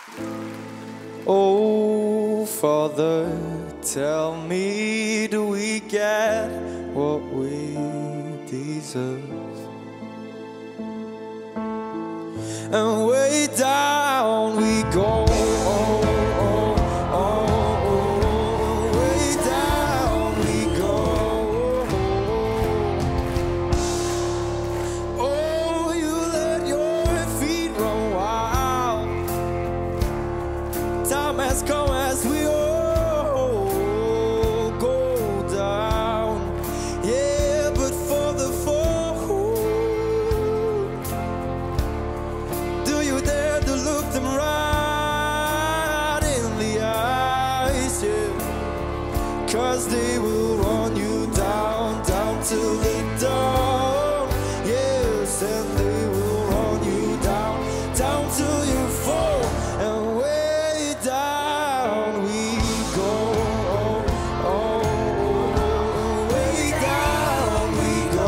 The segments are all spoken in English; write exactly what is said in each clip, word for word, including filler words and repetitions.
Oh, Father, tell me, do we get what we deserve? And way down we go. Oh, oh, oh, oh. Way down we go. Oh, you let your feet run wild. Time has come as we all go down. Yeah, but for the fall, do you dare to look them right in the eyes? Yeah, 'cause they will run you down, down till the dawn. Yes, and they will run you down, down till you fall. And way down we go. Oh, oh, way down we go.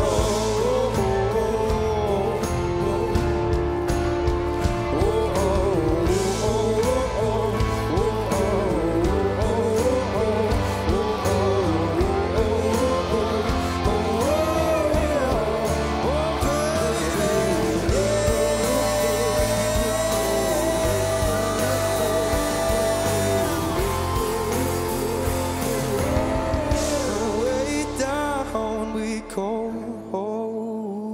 Way down we go.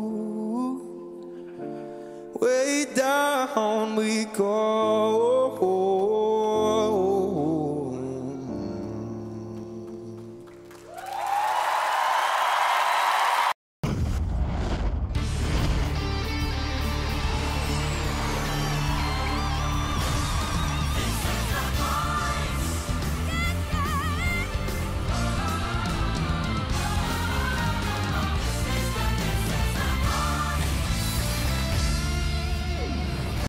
Way down we go.